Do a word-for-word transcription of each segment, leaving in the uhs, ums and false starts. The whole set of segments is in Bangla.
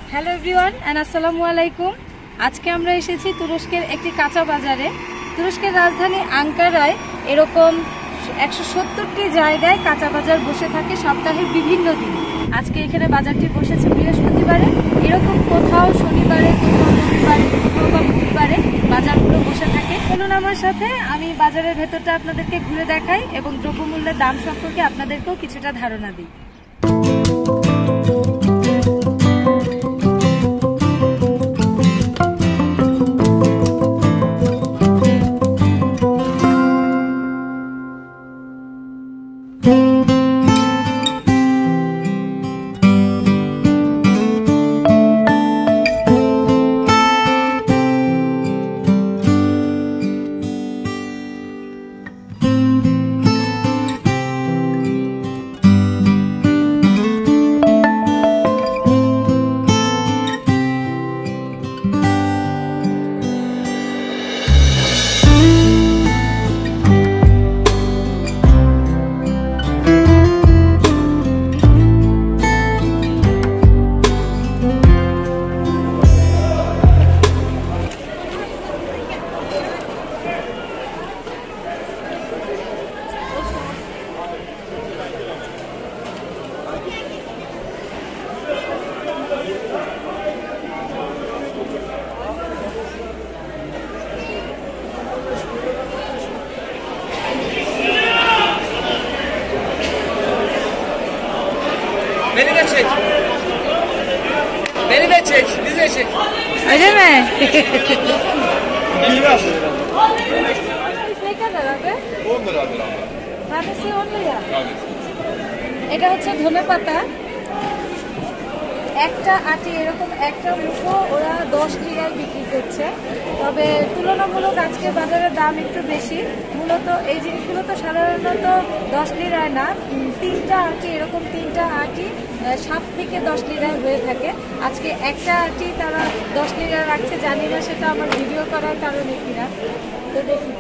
হ্যালো এভরিওয়ান এন্ড আসসালামু আলাইকুম। আজকে আমরা এসেছি তুরস্কের একটি কাঁচা বাজারে। তুরস্কের রাজধানী আঙ্কারায় এরকম একশো সত্তরটি জায়গায় কাঁচা বাজার বসে থাকে সপ্তাহের বিভিন্ন দিন। আজকে এখানে বাজারটি বসেছে বৃহস্পতিবারে, এরকম কোথাও শনিবারে, কোথাও রবিবারে, কোথাও বা বুধবারে বাজারগুলো বসে থাকে। চলুন আমার সাথে, আমি বাজারের ভেতরটা আপনাদেরকে ঘুরে দেখাই এবং দ্রব্যমূল্যের দাম সম্পর্কে আপনাদেরকেও কিছুটা ধারণা দিই। Beni de çek. Beni de çek. Bizi de çek. Öyle mi? Biraz. Ne kadar abi? on liradır abla. Tanesi on lira। Tanesi. এটা হচ্ছে ধনেপাতা, একটা আটি এরকম একটা মুঠো ওরা দশ লিরায় বিক্রি করছে। তবে তুলনামূলক আজকে বাজারের দাম একটু বেশি। মূলত এই জিনিসগুলো তো সাধারণত দশ লিরায় না, তিনটা আটি এরকম তিনটা আটি সাত থেকে দশ লিরায় হয়ে থাকে। আজকে একটা আটি তারা দশ লিরা রাখছে, জানি না সেটা আমার ভিডিও করার কারণে কিনা। তো দেখি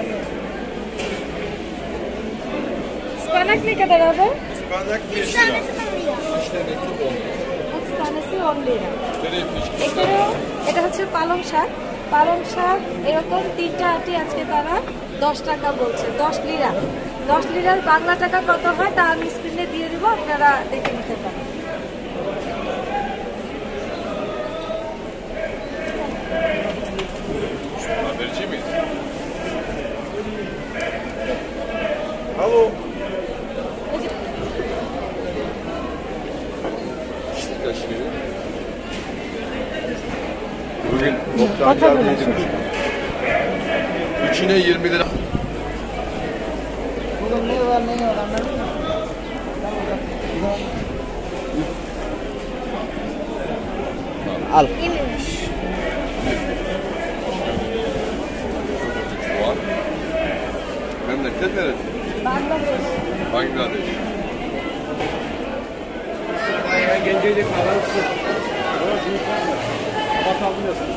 স্পানাক ne kadar abi? Ispanak beş lira. üç tanesi on lira. এক tanesi on lira। Kerefiş. এখানেও এটা হচ্ছে পালং শাক। পালং শাক এরকম তিনটা আটি আজকে তারা দশ টাকা বলছে, দশ লিরা। দশ লিরার বাংলা টাকা কত হয় তা আমি স্ক্রিনে দিয়ে দিব, আপনারা দেখে নিতে পারেন। Haberci miyiz? Alo. İşte kaç lira? Bugün toptancılarda yedi buçuk. İçine yirmi lira. Al. Var. Memleket neresi? Bangladesh. Bangladeş. Ben Gence'yle kalırsın. Bakabiliyorsun.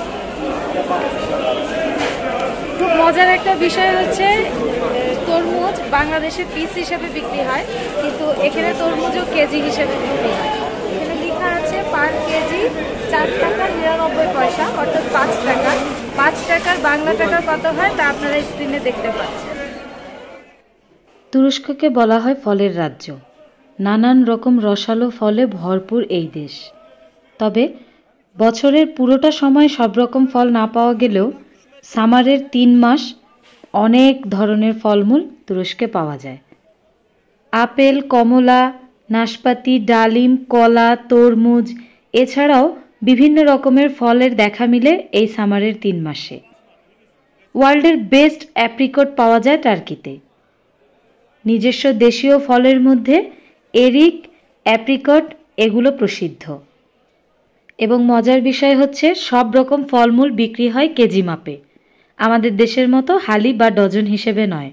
খুব মজার একটা বিষয় হচ্ছে তরমুজ বাংলাদেশে পিস হিসেবে বিক্রি হয়, কিন্তু এখানে তরমুজও কেজি হিসেবে বিক্রি হয়। এখানে লেখা আছে পার কেজি চার টাকা নিরানব্বই পয়সা, অর্থাৎ পাঁচ টাকা। পাঁচ টাকার বাংলা টাকা কত হয় তা আপনারা স্ক্রিনে দেখতে পাচ্ছেন। তুরস্ককে বলা হয় ফলের রাজ্য। নানান রকম রসালো ফলে ভরপুর এই দেশ। তবে বছরের পুরোটা সময় সব রকম ফল না পাওয়া গেলেও সামারের তিন মাস অনেক ধরনের ফলমূল তুরস্কে পাওয়া যায়। আপেল, কমলা, নাশপাতি, ডালিম, কলা, তরমুজ এছাড়াও বিভিন্ন রকমের ফলের দেখা মিলে এই সামারের তিন মাসে। ওয়ার্ল্ডের বেস্ট অ্যাপ্রিকট পাওয়া যায় টার্কিতে। নিজস্ব দেশীয় ফলের মধ্যে এরিক, অ্যাপ্রিকট এগুলো প্রসিদ্ধ। এবং মজার বিষয় হচ্ছে সব রকম ফলমূল বিক্রি হয় কেজি মাপে, আমাদের দেশের মতো হালি বা ডজন হিসেবে নয়।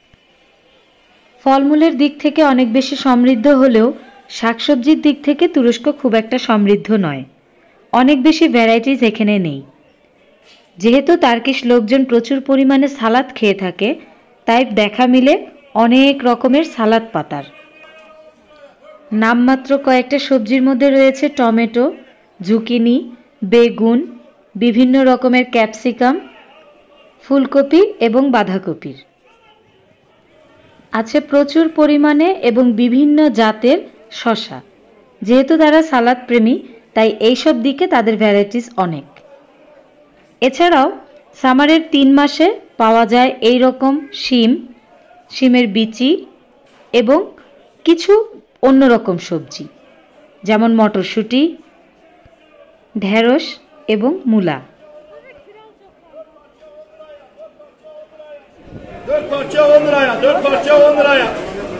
ফলমূলের দিক থেকে অনেক বেশি সমৃদ্ধ হলেও শাকসবজির দিক থেকে তুরস্ক খুব একটা সমৃদ্ধ নয়। অনেক বেশি ভ্যারাইটিস এখানে নেই। যেহেতু টার্কিশ লোকজন প্রচুর পরিমাণে সালাদ খেয়ে থাকে, তাই দেখা মিলে অনেক রকমের সালাদ পাতার। নামমাত্র কয়েকটা সবজির মধ্যে রয়েছে টমেটো, জুকিনি, বেগুন, বিভিন্ন রকমের ক্যাপসিকাম, ফুলকপি এবং বাঁধাকপির। আছে প্রচুর পরিমাণে এবং বিভিন্ন জাতের শসা। যেহেতু তারা সালাদ প্রেমী, তাই এইসব দিকে তাদের ভ্যারাইটিস অনেক। এছাড়াও সামারের তিন মাসে পাওয়া যায় এই রকম শিম, শিমের বিচি এবং কিছু অন্যরকম সবজি, যেমন মটরশুঁটি, ঢেঁড়স এবং মূলা। Dört parça on liraya, dört parça on liraya.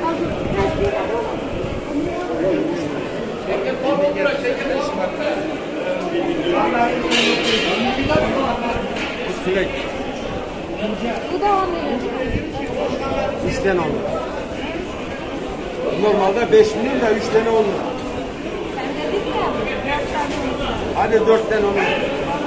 Sürekli. Bu da on lira. Üç tane on lira. Normalde beş milyon da üç tane on lira. Sen dedik ya dört tane oldu. Hadi dört tane on lira.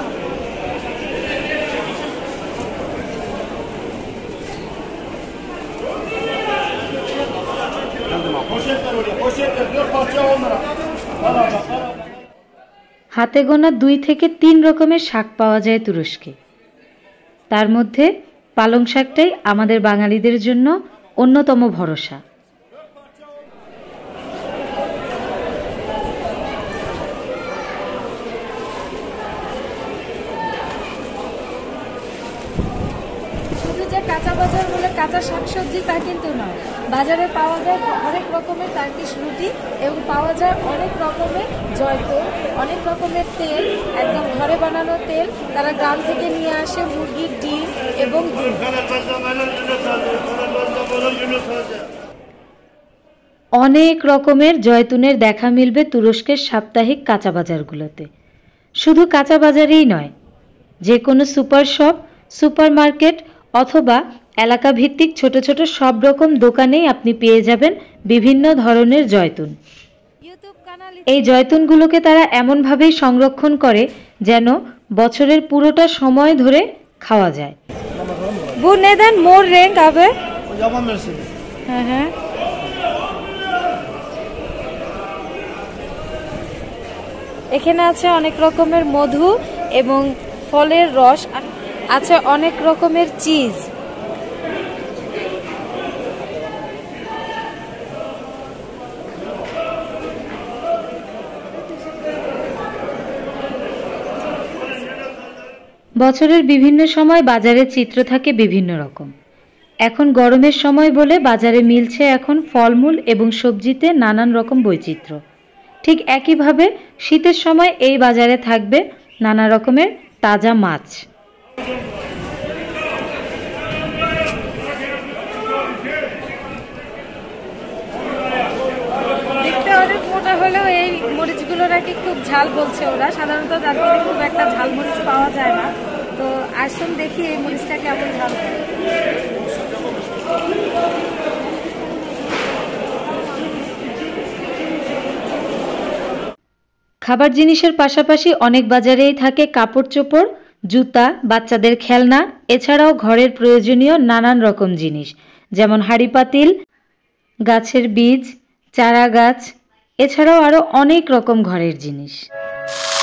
Poşetler oraya, poşetler dört parça on lira. হাতে গোনা দুই থেকে তিন রকমের শাক পাওয়া যায় তুরস্কে। তার মধ্যে পালং শাকটাই আমাদের বাঙালিদের জন্য অন্যতম ভরসা। শুধু যে কাঁচা বাজার বলে কাঁচা শাকসবজি তা কিন্তু নয়, বাজারে পাওয়া যায় অনেক রকমের টার্কিশ রুটি এবং পাওয়া যায় অনেক রকমের জয়তুন, অনেক রকমের তেল, একদম ঘরে বানানো তেল তারা গ্রাম থেকে নিয়ে আসে, মুরগির ডিম এবং দুধ। অনেক রকমের জয়তুনের দেখা মিলবে তুরস্কের সাপ্তাহিক কাঁচা বাজারগুলোতে। শুধু কাঁচা বাজারেই নয়, যে কোনো সুপার শপ, সুপার মার্কেট অথবা এলাকা ভিত্তিক ছোট ছোট সব রকম দোকানেই আপনি পেয়ে যাবেন বিভিন্ন ধরনের জয়তুন। এই জয়তুনগুলোকে তারা এমনভাবেই সংরক্ষণ করে যেন বছরের পুরোটা সময় ধরে খাওয়া যায়। Bu neden mor renk abi? Yaban mersini. Hı hı. এখানে আছে অনেক রকমের মধু এবং ফলের রস, আছে অনেক রকমের চিজ। বছরের বিভিন্ন সময় বাজারের চিত্র থাকে বিভিন্ন রকম। এখন গরমের সময় বলে বাজারে মিলছে এখন ফলমূল এবং সবজিতে নানান রকম বৈচিত্র্য। ঠিক একইভাবে শীতের সময় এই বাজারে থাকবে নানা রকমের তাজা মাছ। দেখতে অনেক মোটা হলেও এই মরিচগুলো নাকি খুব ঝাল বলছে ওরা, সাধারণত দার্জিলিং খুব একটা ঝাল মরিচ পাওয়া যায় না। তো আসুন দেখি এই মরিচটা কেমন ঝাল। খাবার জিনিসের পাশাপাশি অনেক বাজারেই থাকে কাপড় চোপড়, জুতা, বাচ্চাদের খেলনা, এছাড়াও ঘরের প্রয়োজনীয় নানান রকম জিনিস, যেমন হাঁড়ি পাতিল, গাছের বীজ, চারা গাছ, এছাড়াও আরো অনেক রকম ঘরের জিনিস।